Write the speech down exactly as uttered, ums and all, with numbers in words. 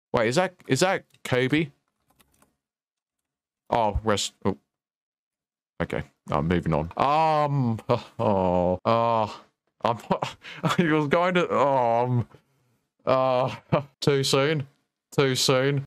Wait, is that is that Kobe? Oh, rest. Oh. Okay, I'm moving on. Um. Oh. Oh. I'm. I was going to. Um. Uh. Too soon. Too soon.